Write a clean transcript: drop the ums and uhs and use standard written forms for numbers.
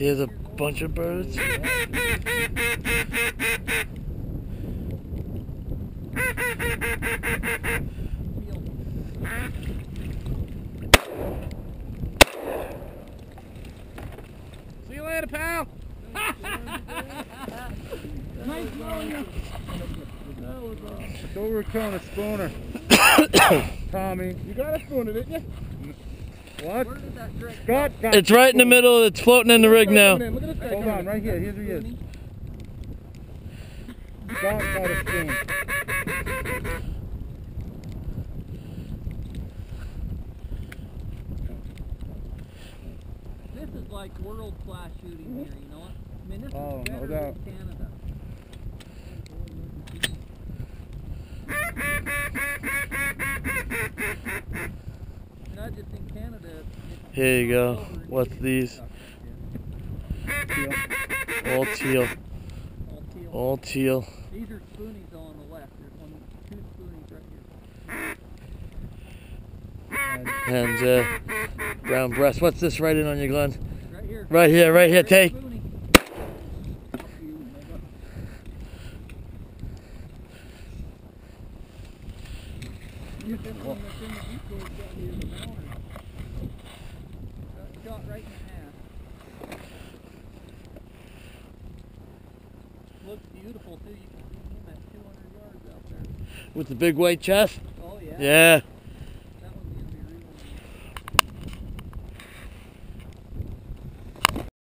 Here's a bunch of birds. See you later, pal. Nice knowing you. That was awesome. So we're killing a spooner. Tommy. You got a spooner, didn't you? What? Where did that drink Scott got It's right in the middle. It's floating in the rig now. Look at this guy. Hold on, right here. Here's where he is. Scott got a spoon. This is like world-class shooting here, you know what? I mean, this is Oh, better no doubt. than Canada. And I just think Canada... Here you go. What's these? Teal. All teal. All teal. All teal. These are spoonies on the left. There's two spoonies right here. And brown breast. What's this writing on your Glenn? Right here. Right here, right here. Take. Spoonie. This one that's in the eco has got me as a mountaineer. Shot right in half. Looks beautiful too. You can see him at 200 yards out there. With the big white chest? Oh yeah. Yeah.